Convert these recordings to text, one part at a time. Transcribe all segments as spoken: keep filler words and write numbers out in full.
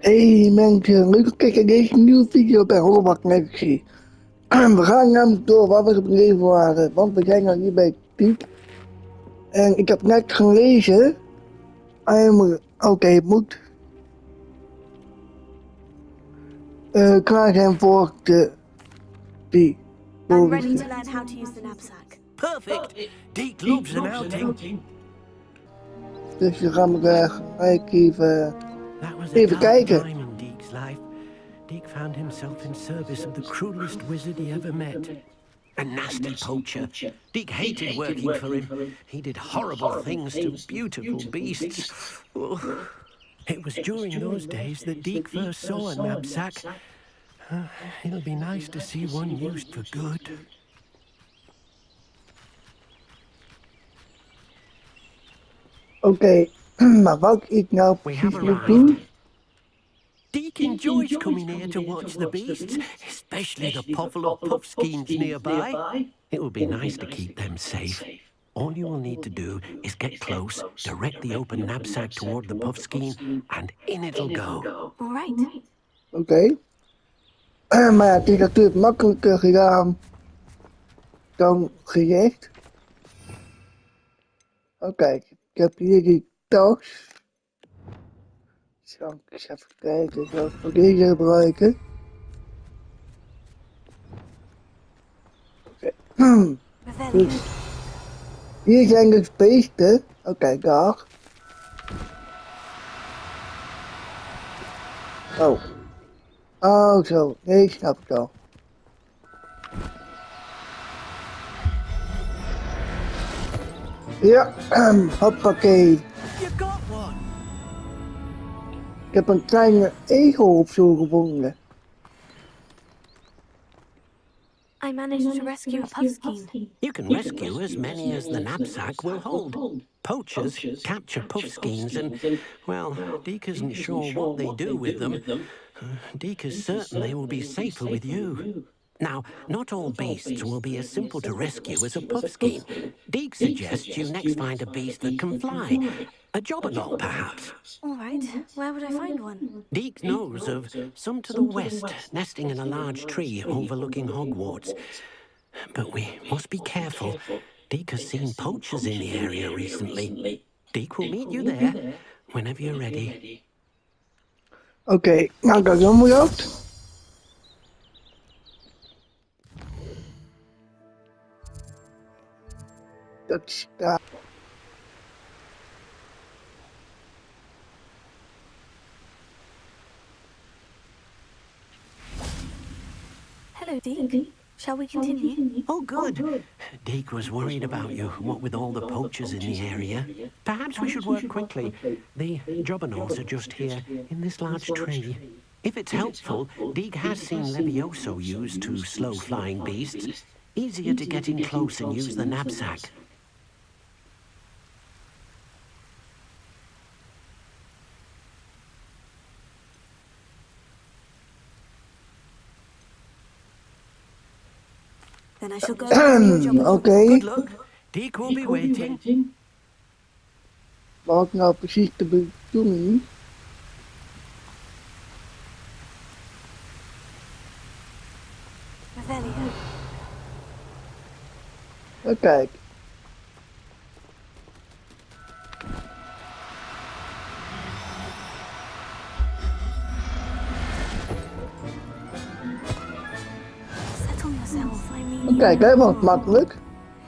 Hey mensen, leuk om kijken naar deze nieuwe video bij Hollebak Legacy. We gaan namelijk door waar we gebleven waren, want we zijn al hier bij Piep. En ik heb net gelezen, oké, okay, het moet uh, klaar zijn voor de die. I'm ready to learn how to use the knapsack. Perfect. Deek loves an outing. Dus we gaan uh, gelijk even, That was a even dark kijken. time in Deek's life. Deek found himself in service of the cruelest wizard he ever met. A nasty poacher. Deek hated working for him. He did horrible things to beautiful beasts. Oh. It was during those days that Deek first saw a knapsack. Uh, it'll be nice to see one used for good. Oké, okay. Maar wat ik nou precies moet doen? Deek enjoys coming here to watch the beasts, especially the povel of puffskeins nearby. It will be nice to keep them safe. All you will need to do is get close, direct the open knapsack toward the puffskein, and in it'll go. All right. Oké. Okay. Maar ja, het is natuurlijk makkelijker gedaan dan gezegd. Oké, okay. Ik heb hier die tas. Zal ik eens even kijken, ik zal voor deze gebruiken. Oké. Okay. Dus, hier zijn dus beesten. Oké, okay, daar. Oh. Oh, zo. Nee, snap ik al. Ja, hoppakee. Ik heb een kleine egel op zo gevonden. I managed to rescue a puffskein. You can rescue as many as the knapsack will hold. Poachers capture puffskeins and, well, Deek isn't sure what they do with them. Uh, Deek is certain they will be safer with you. Now, not all beasts will be as simple to rescue as a puffskein. Deek suggests you next find a beast that can fly. A jobberknoll, perhaps. All right. Where would I find one? Deek knows of some to the west, nesting in a large tree overlooking Hogwarts. But we must be careful. Deek has seen poachers in the area recently. Deek will meet you there whenever you're ready. Oké, okay, nou dat doen we dat. Dat is daar. Hello, Deek. Shall we continue? Oh, good. Deek was worried about you, what with all the poachers in the area. Perhaps we should work quickly. The jobberknolls are just here, in this large tree. If it's helpful, Deek has seen Levioso used to slow flying beasts. Easier to get in close and use the knapsack. Then I shall go. Okay. Good luck. Deek will be waiting. Wat nou precies de bedoeling? Revelio. Oh, kijk. Settle yourself, I mean. Oh, kijk, helemaal makkelijk.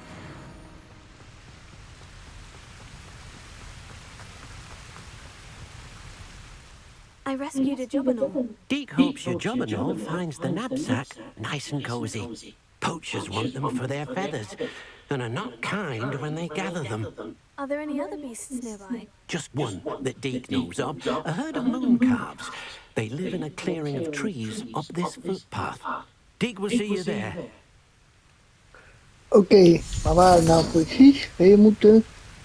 I rescued a jobberknoll. Deek hopes your jobberknoll finds the knapsack nice and cozy. Poachers want them for their feathers, and are not kind when they gather them. Are there any other beasts nearby? Just one that Deek knows of, a herd of moon calves. They live in a clearing of trees up this footpath. Deek will see you there. Oké, okay, maar waar nou precies heen moeten?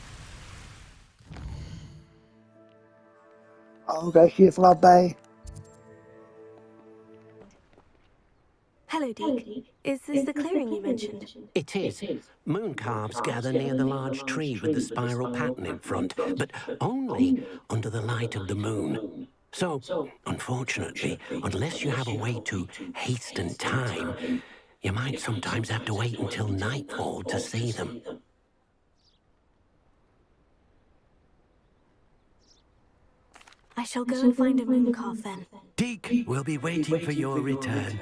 Oh, kijk hier vlakbij. Hello, Deek. Is this the clearing you mentioned? It is. Moon calves gather near the large tree with the spiral pattern in front, but only under the light of the moon. So, unfortunately, unless you have a way to hasten time, you might sometimes have to wait until nightfall to see them. I shall go and find a moon calf then. Deke will be waiting for your return.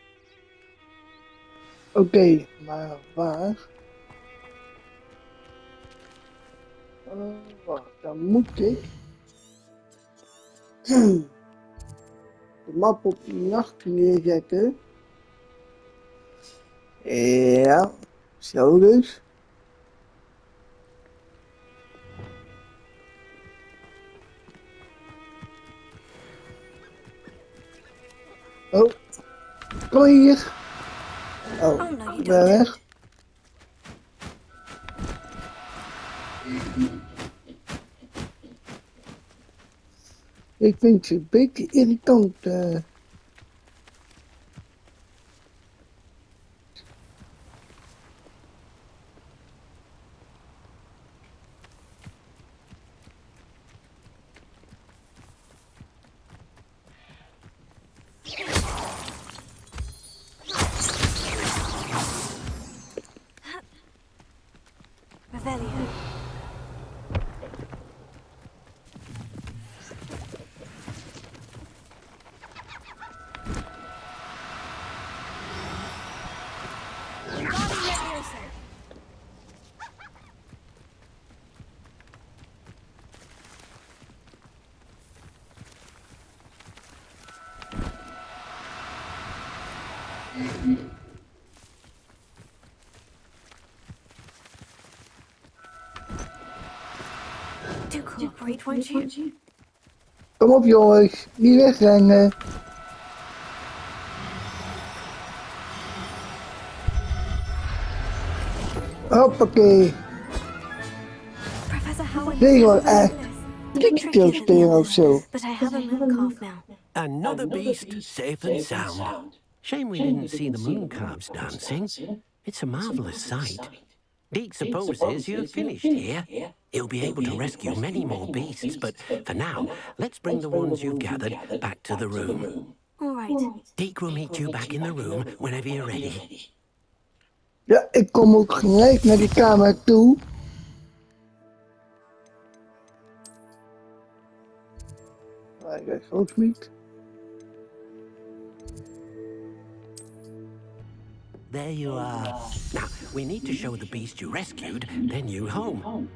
Oké, okay, maar waar? Uh, wacht, dan moet ik de map op die nacht neerzetten. Ja, zo dus. Oh, kom hier. Oh, Oh, no, you ik ben don't. weg. Ik vind ze een beetje irritant. Uh. Revelio. Do cooperate, won't you? Kom op jongens, niet wegrennen. Hoppakee. Professor Howard. Nee hoor, echt. Stilstenen of zo. But I have a moon calf now. Another beast safe and sound. Shame we didn't see the moon calves dancing. It's a marvelous sight. Deke supposes you're finished here. He'll be able to rescue many more beasts, but for now, let's bring the ones you've gathered back to the room. All right. Deke will meet you back in the room whenever you're ready. Ja, ik kom ook gelijk naar die kamer toe. Waar is Roosmeet? There you are. Now, we need to show the beast you rescued, then you home.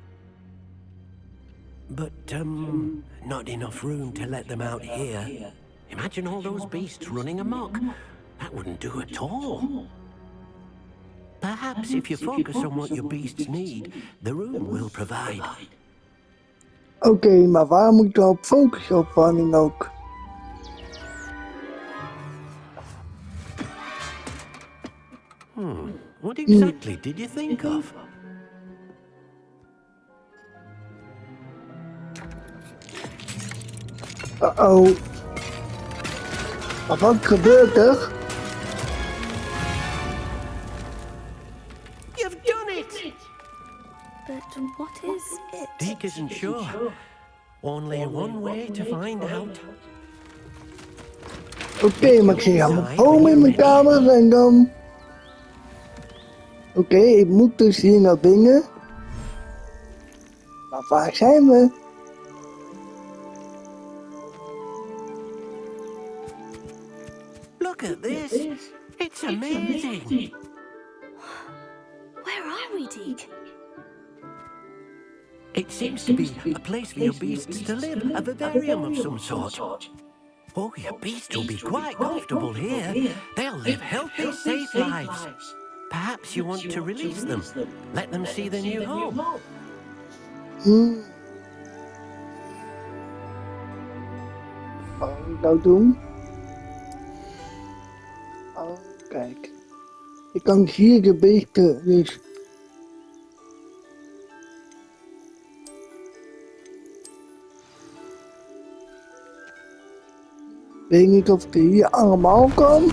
But, um, not enough room to let them out here. Imagine all those beasts running amok. That wouldn't do at all. Perhaps if you focus on what your beasts need, the room will provide. Oké, okay, maar waar moet je op focussen op wanneer ook? Hmm, what exactly did you think of? Uh-oh. Maar wat gebeurt er? You've done it! But what is it? Deke isn't sure. Only one way to find out. Oké, okay, maar ik zie allemaal bomen in mijn kamer en dan... Oké, okay, ik moet dus hier naar binnen. Maar waar zijn we? Look at this. It's amazing. Where are we, Deke? It seems to be a place for your beasts to live, a vivarium of some sort. Oh, your beasts will be quite comfortable here. They'll live healthy, safe lives. Perhaps you want to release them. Let them see the new home. Hmm. Wat moet ik nou doen? Oh, kijk. Ik kan hier de beesten, dus... Ik weet niet of ik hier allemaal kan.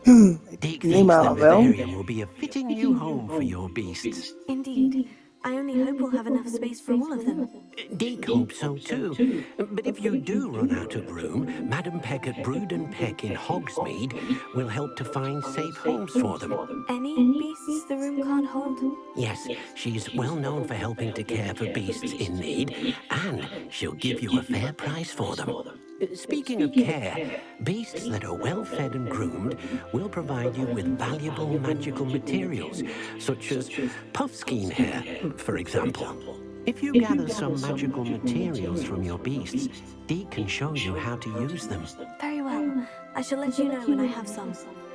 Deek neem thinks the aan wel. vivarium will be a fitting new home for your beasts. Indeed. I only hope we'll have enough space for all of them. Deek hopes so too. But if you do run out of room, Madam Peck at Brood and Peck in Hogsmeade will help to find safe homes for them. Any beasts the room can't hold? Yes, she's well known for helping to care for beasts in need, and she'll give you a fair price for them. Speaking of care, beasts that are well fed and groomed will provide you with valuable magical materials, such as puffskein hair, for example. If you gather some magical materials from your beasts, Deek can show you how to use them. Very well. I shall let you know when I have some.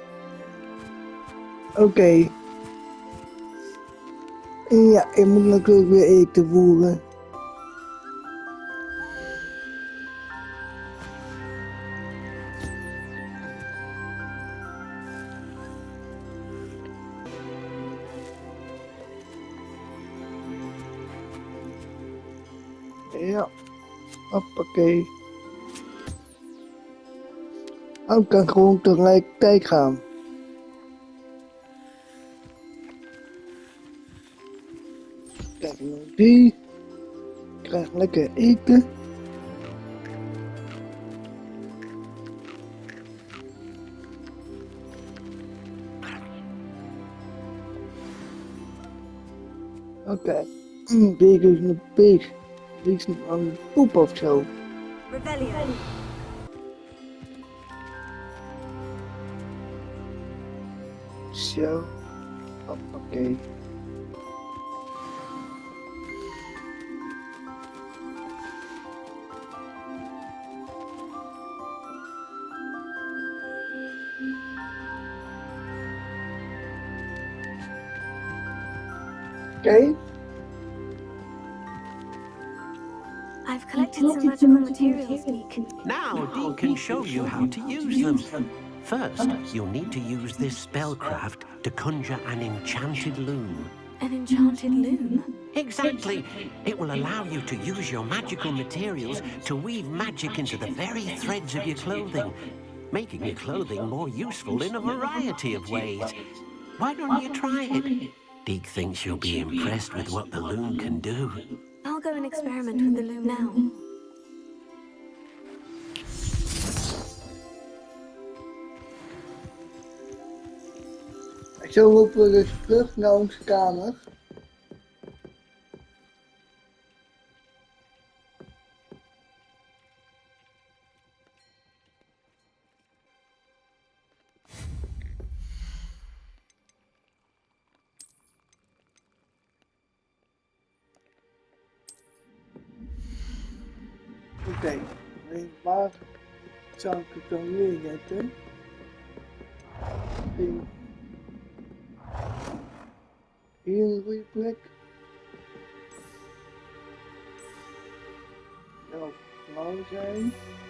Oké. Okay. Ja, ik moet natuurlijk weer eten voeren. Ja, hoppakee. Oh, ik kan gewoon tegelijkertijd gaan. Kijk, nog die. Ik krijg lekker eten. Oké. Okay. Dit is een beest. Dit is een poep of zo. Rebellion. Zo. Hoppakee. Okay. I've collected some magical materials, Deek. Now Deek can show you how to use them. First, you'll need to use this spellcraft to conjure an enchanted loom. An enchanted loom? Exactly. It will allow you to use your magical materials to weave magic into the very threads of your clothing, making your clothing more useful in a variety of ways. Why don't you try it? Deek thinks you'll be impressed with what the loom can do. I'll go and experiment with the loom now. Zo lopen we dus terug naar onze kamer. Oké, okay. Waar zou ik het dan neerzetten? In hier een goede plek. Nou, nou zijn.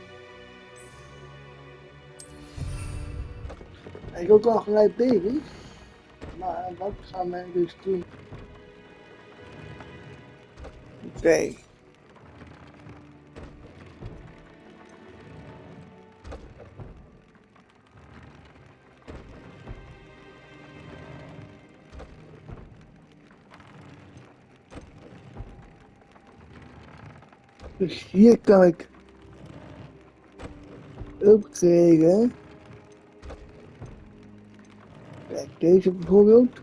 Hij is ook al gelijk bezig. Maar wat gaan wij dus doen? Oké. Okay. Dus hier kan ik upgraden. Kijk, deze bijvoorbeeld.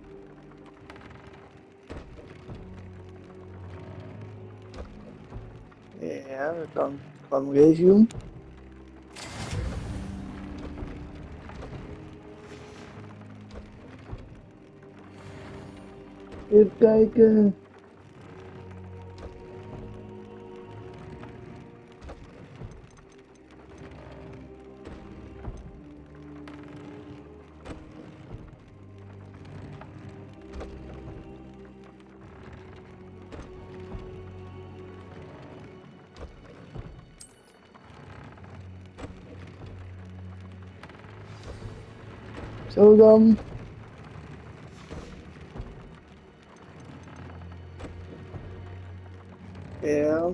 Ja, dat kan van deze doen. Even kijken. Zo dan. Ja.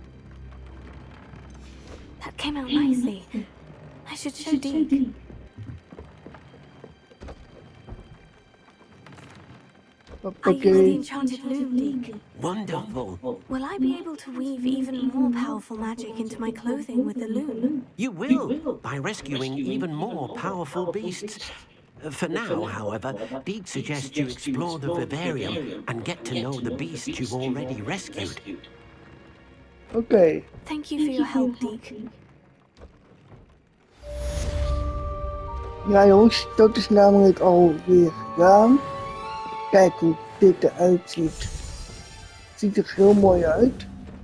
That came out nicely. I should show Deek. I use the enchanted loom, Deke. Wonderful. Will I be able to weave even more powerful magic into my clothing with the loom? You will, by rescuing even more powerful beasts. For now, however, Deke suggests you explore the vivarium and get to know the beasts you've already rescued. Okay. Thank you for your help, Deke. Ja jongens, dat is namelijk alweer gedaan. Kijk hoe dit eruit ziet. Ziet er heel mooi uit.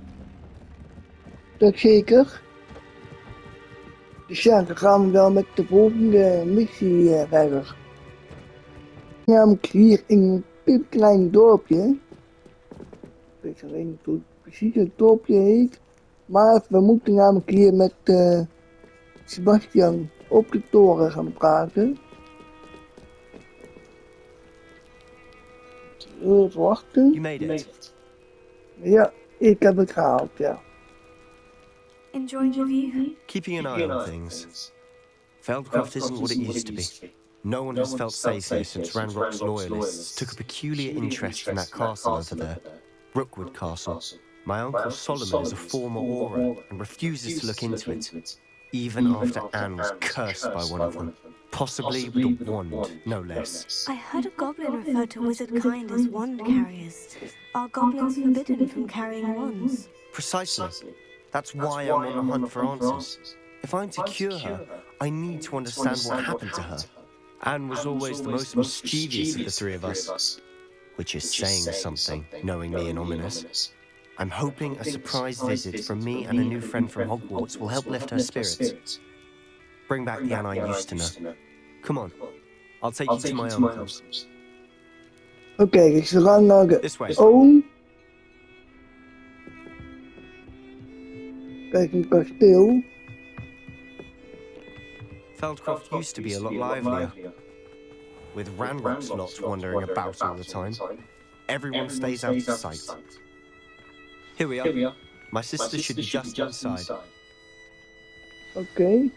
Dat zeker. Dus ja, dan gaan we wel met de volgende missie uh, verder. Namelijk hier in een piepklein dorpje. Ik weet alleen niet hoe het precies het dorpje heet. Maar we moeten namelijk hier met uh, Sebastian op de toren gaan praten. Even wachten. You made it. Ja, ik heb het gehaald, ja. Enjoying the view? Keeping an eye on things. Feldcroft isn't what it used to be. No one has felt safe here since Ranrock's loyalists took a peculiar interest in that castle over there, Rookwood Castle. My uncle Solomon is a former Auror and refuses to look into it, even after Anne was cursed by one of them, possibly with a wand, no less. I heard a goblin refer to wizard kind as wand carriers. Are goblins forbidden from carrying wands? Precisely. That's why I'm on the hunt for answers. If I'm to cure her, I need to understand what happened to her. Anne was always the most mischievous of the three of us, which is saying something, knowing me and Ominis. I'm hoping a surprise visit from me and a new friend from Hogwarts will help lift her spirits. Bring back the Anne I used to know. Come on, I'll take you to my uncle's. Oké, okay, dus we gaan naar de This way. oom. Kijk, een kasteel. Feldcroft used to be a lot livelier, with Ranrock's lot wandering about all the time. Everyone stays out of sight. Here we are. My sister should be just inside. Oké. Okay.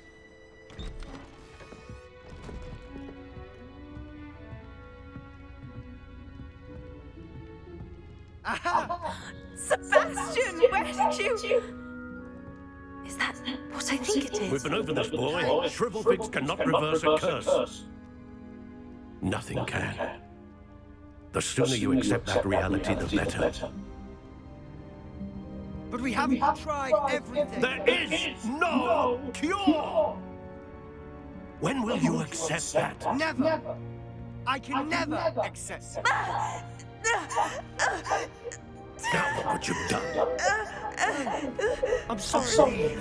Sebastian, rescue! Is that what I think it is? We've been over this, boy. Shrivelfigs cannot reverse a curse. Nothing can. The sooner you accept that reality, the better. But we haven't tried everything. There is no cure! When will you accept that? Never. I can never accept it. Now look what you've done. I'm sorry.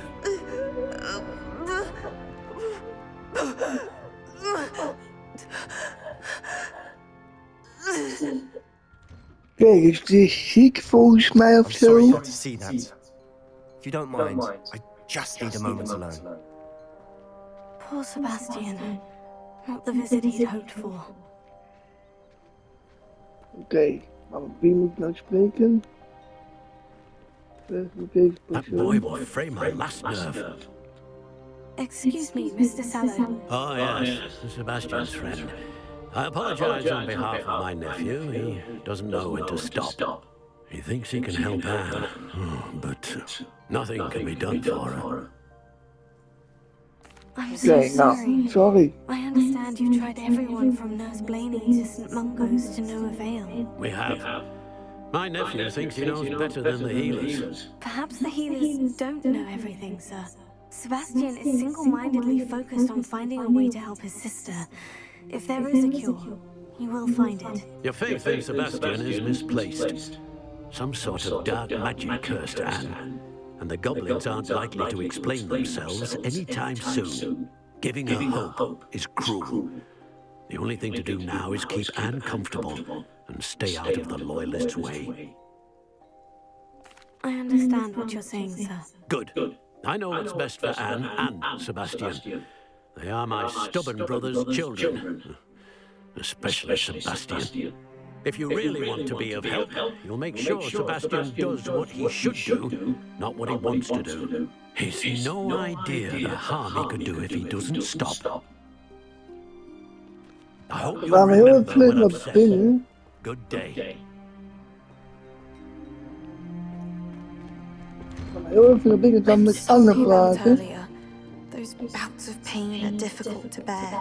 Kijk, is die ziek volgens mij of I'm sorry zo? not to see that. If you don't mind, I just need a moment alone. Poor Sebastian. Not the visit he'd hoped for. Oké, okay, maar wie moet ik nou spreken? That boy will frame my last nerve. Excuse me, Mister Sallow. Oh, yes, Sebastian's friend. I apologize on behalf of my nephew. He doesn't know when to stop. He thinks he can help Anne, but nothing can be done for her. I'm so Okay, sorry. nou, sorry. I understand you've tried everyone from Nurse Blaney to Saint Mungo's to no avail. We have. My nephew thinks he knows better than the healers. Perhaps the healers don't know everything, sir. Sebastian is single-mindedly focused on finding a way to help his sister. If there is a cure, he will find it. Your faith in Sebastian is misplaced. Some sort of dark magic cursed Anne, and the goblins aren't likely to explain themselves anytime soon. Giving her hope is cruel. The only thing to do now is keep Anne comfortable and stay out of the Loyalists' way. I understand what you're saying, sir. Good. I know what's best for Anne and Sebastian. They are my stubborn brother's children, especially Sebastian. If you really want to be of help, you'll make sure Sebastian does what he should do, not what he wants to do. He's no idea the harm he could do if he doesn't stop. I hope We you gaan heel remember vlug what naar I've said. binnen. Good day. Heel veel dingen dan met anderen praten. Earlier. Those bouts of pain are difficult to bear.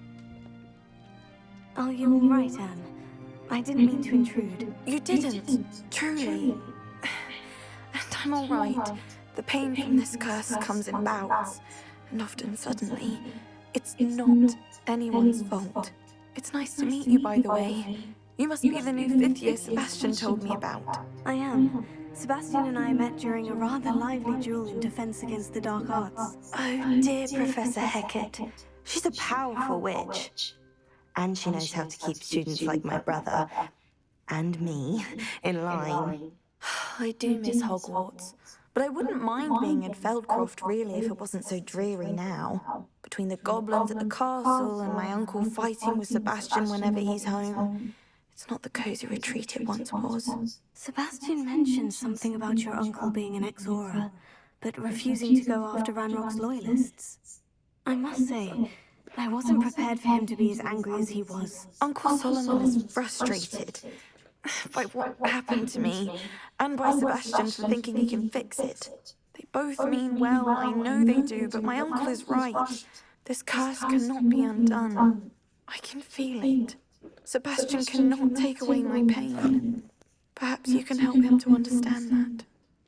Are you all right, Anne? I didn't mean to intrude. You didn't, truly. And I'm all right. The pain from this curse comes in bouts, and often suddenly. It's not anyone's fault. It's nice to meet you, by the way. You must be the new fifth year Sebastian told me about. I am. Sebastian and I met during a rather lively duel in Defense Against the Dark Arts. Oh, dear Professor Hecat. She's a powerful witch. And she knows how to keep students like my brother, and me, in line. I do miss Hogwarts, but I wouldn't mind being in Feldcroft really if it wasn't so dreary now. Between the goblins at the castle and my uncle fighting with Sebastian whenever he's home. It's not the cozy retreat it once was. Sebastian mentioned something about your uncle being an ex-Auror, but refusing to go after Ranrock's loyalists. I must say, I wasn't prepared for him to be as angry as he was. Uncle Solomon is frustrated by what happened to me, and by Sebastian for thinking he can fix it. They both mean well, I know they do, but my uncle is right. This curse cannot be undone. I can feel it. Sebastian cannot take away my pain. Perhaps you can help him to understand that.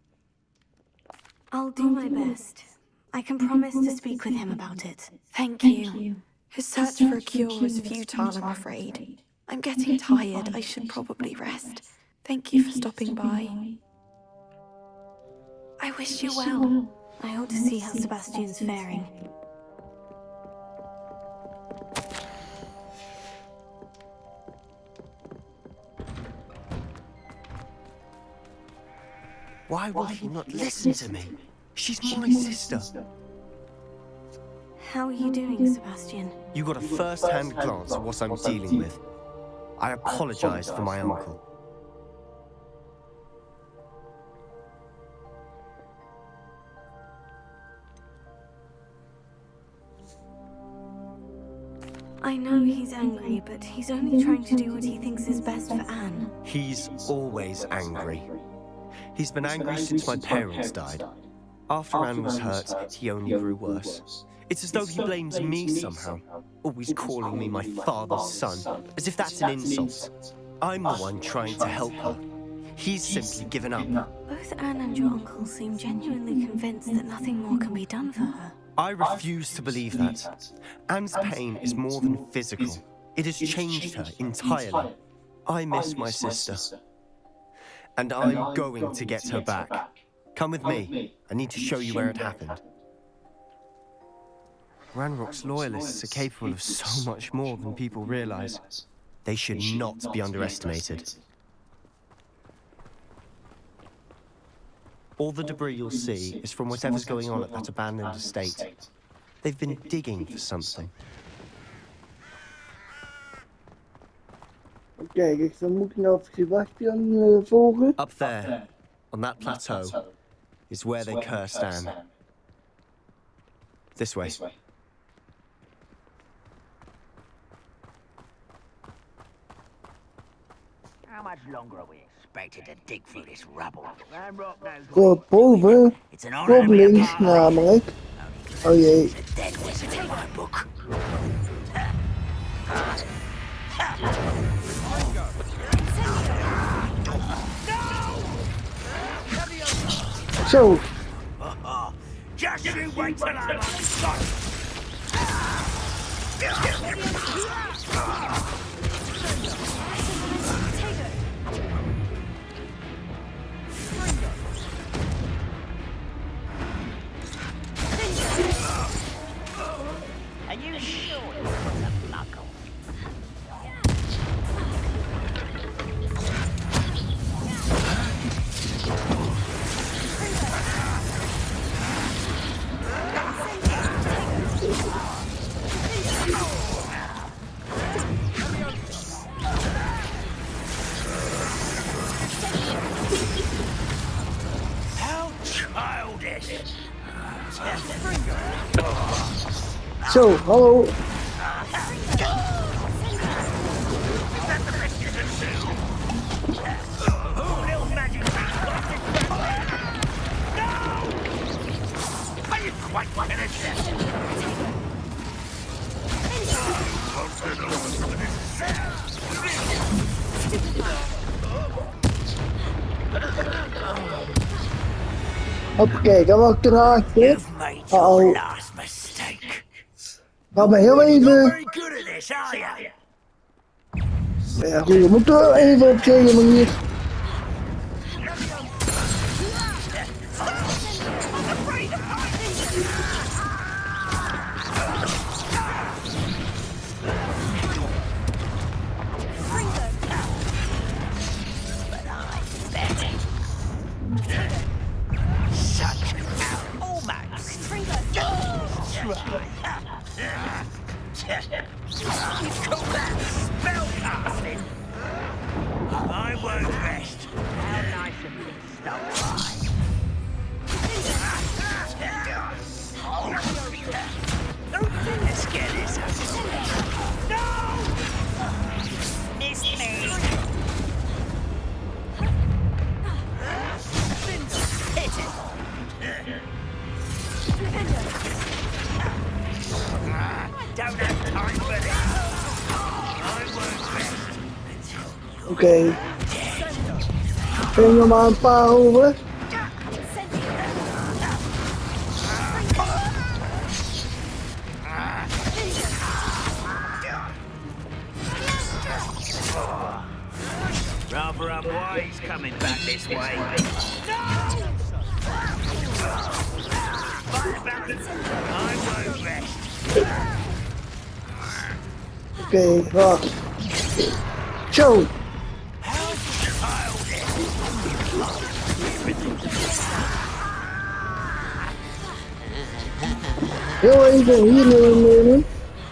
I'll do my best. I can promise to speak with him about it. Thank you. His search for a cure is futile, I'm afraid. I'm getting tired. I should probably rest. Thank you for stopping by. I wish you well. I ought to see how Sebastian's faring. Why will he not listen to me? She's my sister. How are you doing, Sebastian? You got a first-hand glance at what I'm dealing with. I apologize for my uncle. I know he's angry, but he's only trying to do what he thinks is best for Anne. He's always angry. He's been angry since my parents died. After Anne was hurt, he only grew worse. It's as though he blames me somehow, always calling me my father's son, as if that's an insult. I'm the one trying to help her. He's simply given up. Both Anne and your uncle seem genuinely convinced that nothing more can be done for her. I refuse to believe that. Anne's pain is more than physical. It has changed her entirely. I miss my sister. And I'm going to get her back. Come with me. I need to show you where it happened. Ranrock's loyalists are capable of so much more than people realize. They should not be underestimated. All the debris you'll see is from whatever's going on at that abandoned estate. They've been digging for something. Oké, dus dan moet ik nou Sebastian uh, volgen. Up there, on that plateau, is where they cursed Anne. This way. How much longer are we expected to dig through this rubble? Voor boven, goblins namelijk. Oh jee. The dead wizard in my book. Zo. Just you wait till I'm unstuck. Are you sure you want the muggle? Zo, hallo. quite penetrating. Oké, dat was ten laatste. You've made your Uh-oh. last mistake. Laat me heel Not even... very good at this, are you? Ja, goed, we moeten wel even op deze manier. I won't rest. How nice of you to stop by. Let's get this over with. No! Miss me. Hit it. I don't have time for this. I won't rest. Oké. Okay. Breng er maar een paar over. Rather unwise coming back this way. I won't rest. Oké, okay, wacht. Zo. Heel even hier nemen.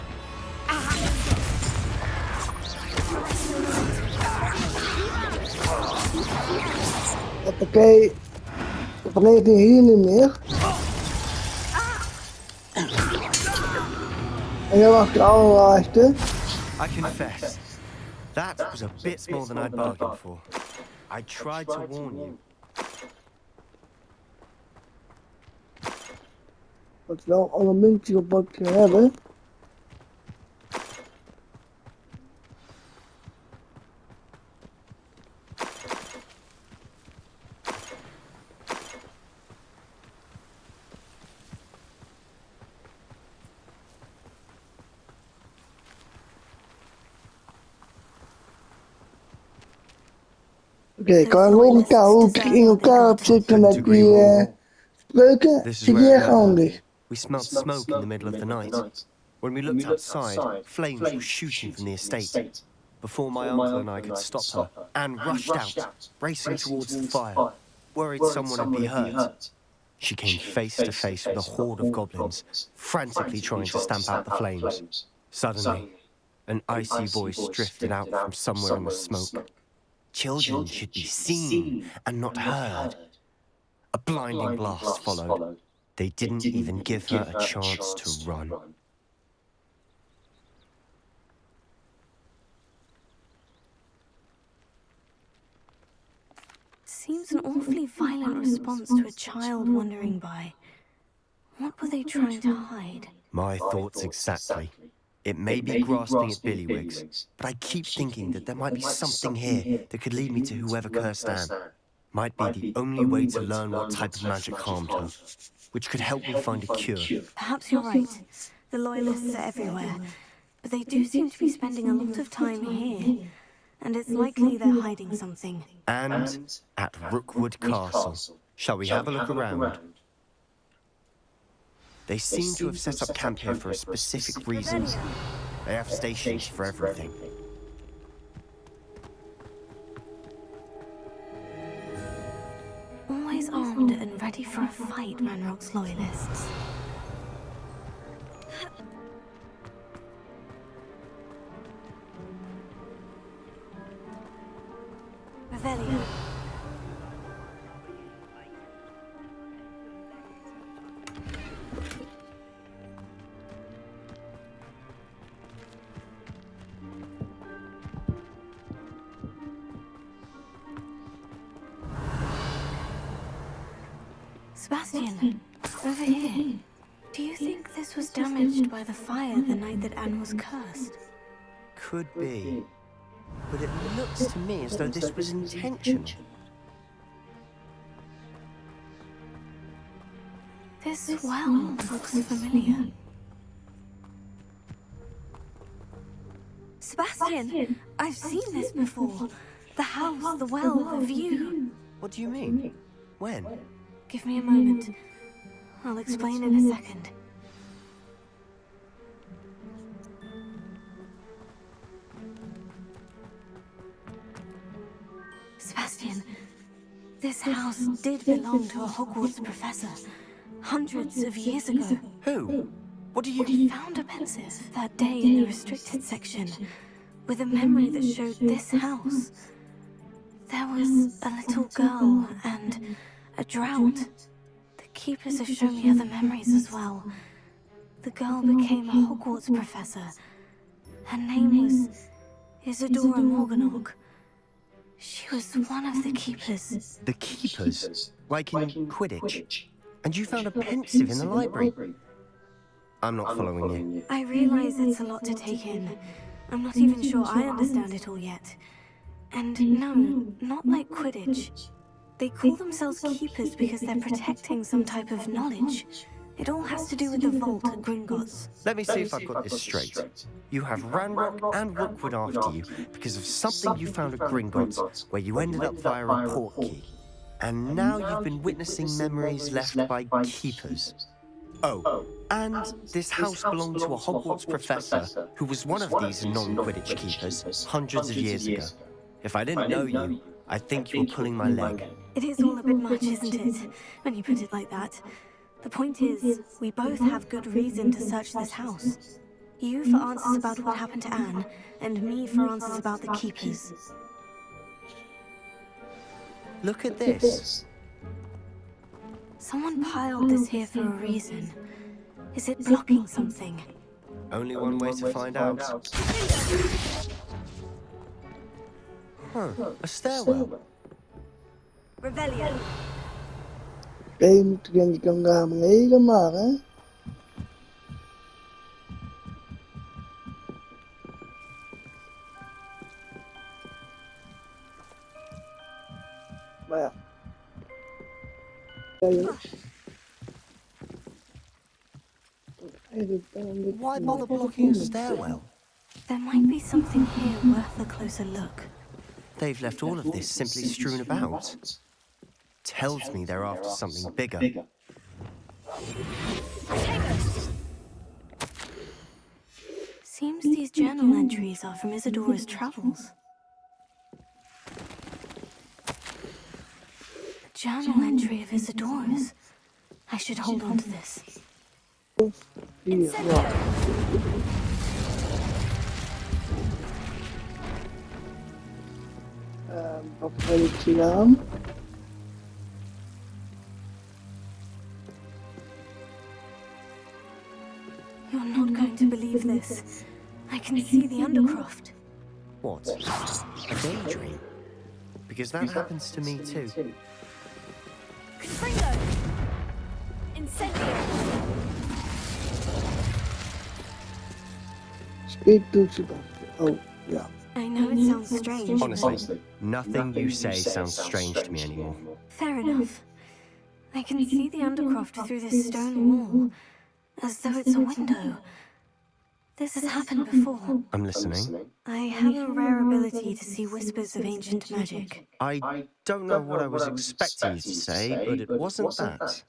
Oké, ik vergeet hier niet meer. En jij was de allerlaatste. I confess, that was a bit more than I'd bargained for. I tried to warn you. Wat wel alle muntjes op wat je hebben. Oké, okay, kan logica hoe ik in elkaar op zitten met die uh, spreuken, zit hier echt handig. We smelled smoke in the middle of the night. When we looked outside, flames were shooting from the estate. Before my uncle and I could stop her, Anne rushed out, racing towards the fire, worried someone would be hurt. She came face to face with a horde of goblins, frantically trying to stamp out the flames. Suddenly, an icy voice drifted out from somewhere in the smoke. Children should be seen and not heard. A blinding blast followed. They didn't even give her a chance to run. Seems an awfully violent response to a child wandering by. What were they trying to hide? My thoughts exactly. It may be grasping at Billywigs, but I keep thinking that there might be something here that could lead me to whoever cursed Anne. Might be the only way to learn what type of magic harmed her, which could help me find a cure. Perhaps you're right. The Loyalists are everywhere, but they do seem to be spending a lot of time here, and it's likely they're hiding something. And at Rookwood Castle. Shall we have a look around? They seem to have set up camp here for a specific reason. They have stations for everything. Always armed and ready for a fight, Ranrock's Loyalists. Revelio. Sebastian, over here. Do you think this was damaged by the fire the night that Anne was cursed? Could be. But it looks to me as though this was intentional. This well looks familiar. Sebastian, I've seen this before. The house, the well, the view. What do you mean? When? Give me a moment. I'll explain in a second. Sebastian, this house did belong to a Hogwarts professor, hundreds of years ago. Who? What do you... We found a pensive that day in the restricted section, with a memory that showed this house. There was a little girl and a drought. The keepers have shown me other memories as well. The girl became a Hogwarts professor. Her name was Isadora Morganach. She was one of the keepers. The keepers? Like in Quidditch? And you found a pensive in the library? I'm not following you. I realize it's a lot to take in. I'm not even sure I understand it all yet. And no, not like Quidditch. They call themselves keepers because they're protecting some type of knowledge. It all has to do with the vault at Gringotts. Let me see if I've got this straight. You have Ranrock and Rookwood after you because of something you found at Gringotts, where you ended up via a portkey. And now you've been witnessing memories left by keepers. Oh, and this house belonged to a Hogwarts professor who was one of these non-Quidditch keepers hundreds of years ago. If I didn't know you, I think you were pulling my leg. It is all a bit much, isn't it, when you put it like that? The point is, we both have good reason to search this house. You for answers about what happened to Anne, and me for answers about the keepers. Look at this. Someone piled this here for a reason. Is it blocking something? Only one way to find out. Huh, a stairwell. Revelio. Oké, moet denk ik dan naar beneden maar, hè? Maar ja. Ja, jongens. Why bother blocking a stairwell? There might be something here worth a closer look. They've left all of this simply strewn about. Tells me they're after something bigger. Seems these journal entries are from Isadora's travels. A journal entry of Isadora's. I should hold on to this. Hier, ja. Um, wat heb ik gedaan? You're not going to believe this. I can see the Undercroft. What? A daydream? Because that happens to me too. Confringo! Incendio! Speed toetsen. Oh, ja. I know it sounds strange. Honestly, nothing you say sounds strange to me anymore. Fair enough. I can see the Undercroft through this stone wall, as though it's a window. This has happened before. I'm listening. I have a rare ability to see whispers of ancient magic. I don't know what I was expecting you to say, but it wasn't that.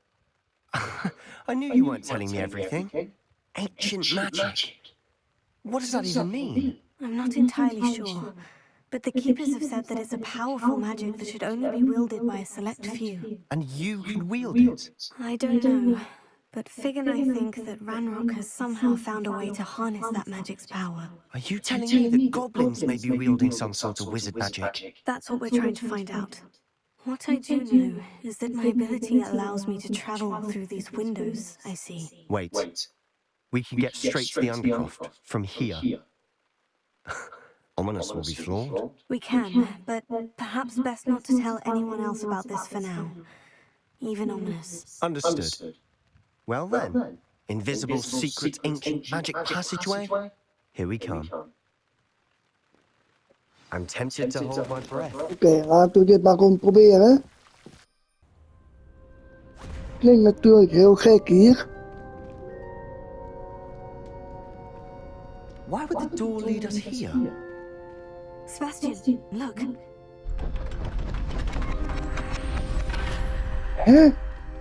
I knew you weren't telling me everything. Ancient magic. What does that even mean? I'm not entirely sure, but the Keepers have said that it's a powerful magic that should only be wielded by a select few. And you can wield it? I don't know, but Fig and I think that Ranrock has somehow found a way to harness that magic's power. Are you telling me that goblins may be wielding some sort of wizard magic? That's what we're trying to find out. What I do know is that my ability allows me to travel through these windows I see. Wait. We can get straight to the Undercroft from here. Ominis will be flawed. We can, but perhaps best not to tell anyone else about this for now. Even Ominis. Understood. Well then, invisible, secret, ancient magic passageway? Here we come. I'm tempted to hold my breath. Oké, okay, laten we dit maar gewoon proberen. Klinkt natuurlijk heel gek hier. Why would the door lead us here? Sebastian, look. Hè?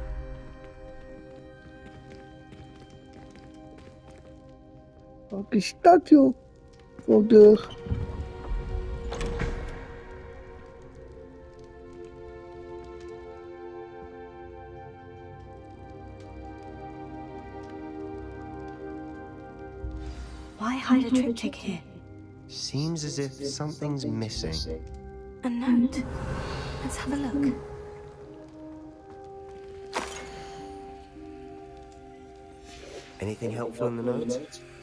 Wat is dat, joh? Voor deur. Why hide a triptych here? Seems as if something's missing. A note. Let's have a look. Anything helpful in the note?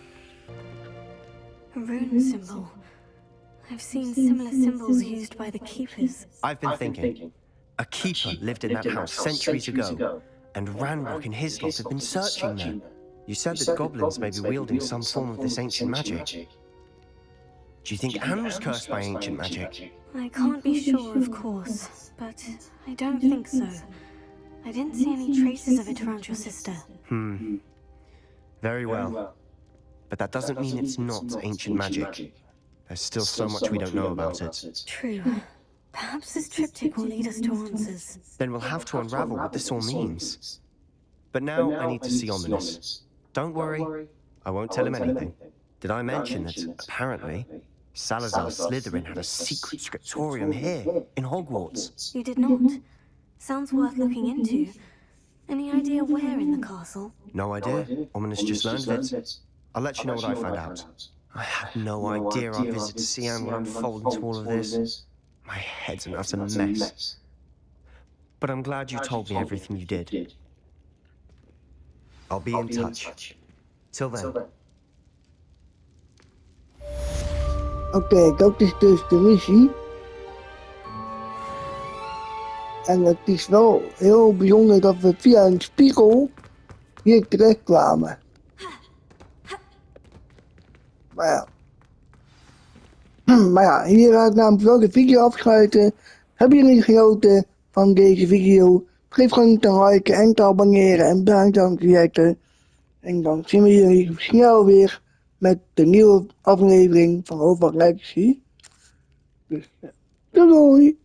A rune symbol. I've seen similar symbols used by the keepers. I've been thinking. A keeper lived in that house centuries ago, and Ranrock and his lot have been searching there. You said that goblins may be wielding some form of this ancient magic. Do you think Anne was cursed by ancient magic? I can't be sure, of course, but I don't think so. I didn't see any traces of it around your sister. Hmm. Very well. But that doesn't mean it's not ancient magic. There's still so much we don't know about it. True. Perhaps this triptych will lead us to answers. Then we'll have to unravel what this all means. But now I need to see Ominis. Don't worry, I won't tell him anything. Did I mention that, apparently, Salazar Slytherin had a secret scriptorium here, in Hogwarts? You did not? Sounds worth looking into. Any idea where in the castle? No idea. Ominis just learned of it. I'll let you know what I find out. I had no idea our visit to Sian would unfold into all of this. My head's an utter mess. But I'm glad you told me everything you did. I'll be in touch. Till then. Oké, okay, dat is dus de missie. En het is wel heel bijzonder dat we via een spiegel hier terecht kwamen. Maar ja. Maar ja, hier ga ik namelijk wel de video afsluiten. Hebben jullie genoten van deze video? Vergeet gewoon niet te liken en te abonneren. En bedankt aan het kijken. En dan zien we jullie snel weer met de nieuwe aflevering van Hogwarts Legacy. Dus ja, doei doei!